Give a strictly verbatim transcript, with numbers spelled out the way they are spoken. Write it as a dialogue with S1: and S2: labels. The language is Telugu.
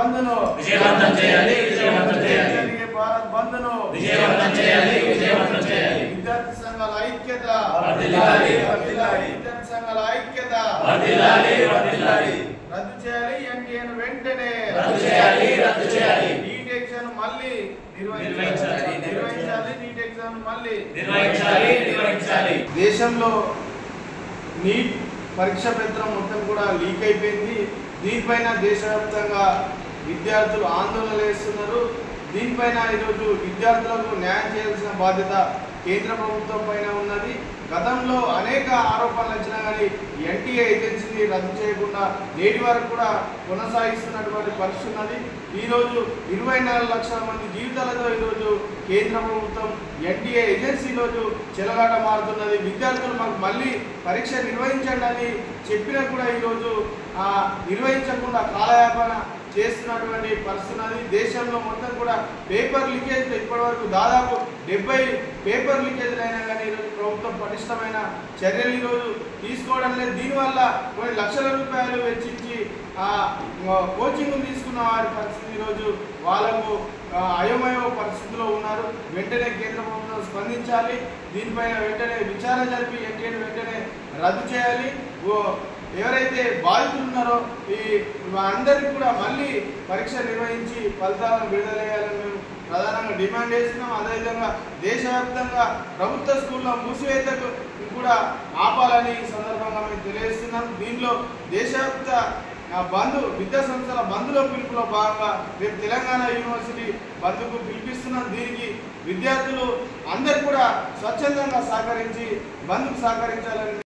S1: బంద్ను
S2: విజయవంతం చేయాలి విజయవంతం చేయాలి
S1: జరిగే భారత్ బంద్ను
S2: విజయవంతం చేయాలి విజయవంతం చేయాలి
S1: విద్యార్థి సంఘాల ఐక్యత
S2: వర్ధిల్లాలి వర్ధిల్లాలి
S1: విద్యార్థి సంఘాల ఐక్యత
S2: వర్ధిల్లాలి వర్ధిల్లాలి
S1: రద్దు చేయాలి ఎన్టీఏను వెంటనే
S2: రద్దు చేయాలి రద్దు చేయాలి
S1: నీట్ ఎగ్జామ్ మళ్ళీ
S2: నిర్వహించాలి
S1: నిర్వహించాలి నీట్ ఎగ్జామ్ మళ్ళీ
S2: నిర్వహించాలి నిర్వహించాలి
S1: దేశంలో నీట్ పరీక్ష పత్రం మొత్తం కూడా లీక్ అయిపోయింది. దీనిపైన దేశవ్యాప్తంగా విద్యార్థులు ఆందోళన చేస్తున్నారు. దీనిపైన ఈరోజు విద్యార్థులకు న్యాయం చేయాల్సిన బాధ్యత కేంద్ర ప్రభుత్వం పైన ఉన్నది. గతంలో అనేక ఆరోపణలు వచ్చినా కానీ ఎన్టీఏ ఏజెన్సీని రద్దు చేయకుండా నేటి వరకు కూడా కొనసాగిస్తున్నటువంటి పరిస్థితి ఉన్నది. ఈరోజు ఇరవై నాలుగు లక్షల మంది జీవితాలతో ఈరోజు కేంద్ర ప్రభుత్వం ఎన్టీఏ ఏజెన్సీ ఈరోజు చెలగాట మారుతున్నది. విద్యార్థులు మాకు మళ్ళీ పరీక్ష నిర్వహించండి అని చెప్పినా కూడా ఈరోజు నిర్వహించకుండా కాలయాపన చేస్తున్నటువంటి పరిస్థితి ఉన్నది. దేశంలో మొత్తం కూడా పేపర్ లీకేజ్ ఇప్పటివరకు దాదాపు డెబ్బై పేపర్ లీకేజ్లు అయినా కానీ ఈరోజు ప్రభుత్వం పటిష్టమైన చర్యలు ఈరోజు తీసుకోవడం లేదు. దీనివల్ల కొన్ని లక్షల రూపాయలు వెచ్చించి కోచింగ్ తీసుకున్న వారి పరిస్థితి ఈరోజు వాళ్ళకు అయోమయ పరిస్థితిలో ఉన్నారు. వెంటనే కేంద్ర ప్రభుత్వం స్పందించాలి. దీనిపైన వెంటనే విచారణ జరిపి ఎన్టీఏను వెంటనే రద్దు చేయాలి. ఎవరైతే బాధితులు ఉన్నారో ఈ అందరికీ కూడా మళ్ళీ పరీక్ష నిర్వహించి ఫలితాలను విడుదల చేయాలని మేము ప్రధానంగా డిమాండ్ చేస్తున్నాం. అదేవిధంగా దేశవ్యాప్తంగా ప్రభుత్వ స్కూల్లో మూసివేతకు కూడా ఆపాలని ఈ సందర్భంగా మేము తెలియజేస్తున్నాం. దీనిలో దేశవ్యాప్త బంద్ విద్యా సంస్థల బంద్లో పిలుపులో భాగంగా రేపు తెలంగాణ యూనివర్సిటీ బంద్కు పిలిపిస్తున్నాం. దీనికి విద్యార్థులు అందరూ కూడా స్వచ్ఛందంగా సహకరించి బంద్కు సహకరించాలని